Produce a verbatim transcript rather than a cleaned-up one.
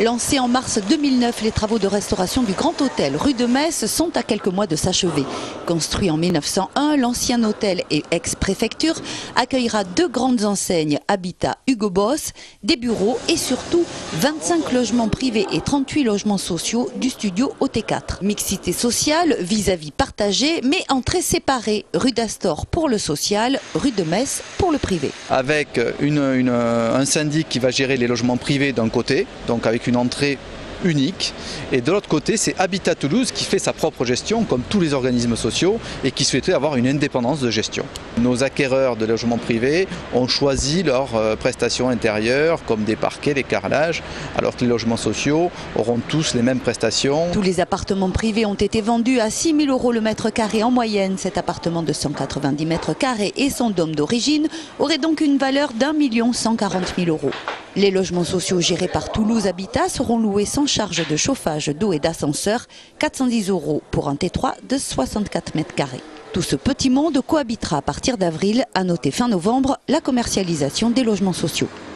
Lancés en mars deux mille neuf, les travaux de restauration du Grand Hôtel rue de Metz sont à quelques mois de s'achever. Construit en mille neuf cent un, l'ancien hôtel et ex-préfecture accueillera deux grandes enseignes, Habitat Hugo Boss, des bureaux et surtout vingt-cinq logements privés et trente-huit logements sociaux du studio O T quatre. Mixité sociale, vis-à-vis partagé, mais entrée séparée, rue d'Astor pour le social, rue de Metz pour le privé. Avec une, une, un syndic qui va gérer les logements privés d'un côté, donc avec une entrée unique, et de l'autre côté c'est Habitat Toulouse qui fait sa propre gestion comme tous les organismes sociaux et qui souhaiterait avoir une indépendance de gestion. Nos acquéreurs de logements privés ont choisi leurs prestations intérieures comme des parquets, des carrelages, alors que les logements sociaux auront tous les mêmes prestations. Tous les appartements privés ont été vendus à six mille euros le mètre carré en moyenne. Cet appartement de cent quatre-vingt-dix mètres carrés et son dôme d'origine aurait donc une valeur d'un million cent quarante mille euros. Les logements sociaux gérés par Toulouse Habitat seront loués sans charge de chauffage, d'eau et d'ascenseur, quatre cent dix euros pour un T trois de soixante-quatre mètres carrés. Tout ce petit monde cohabitera à partir d'avril, à noter fin novembre, la commercialisation des logements sociaux.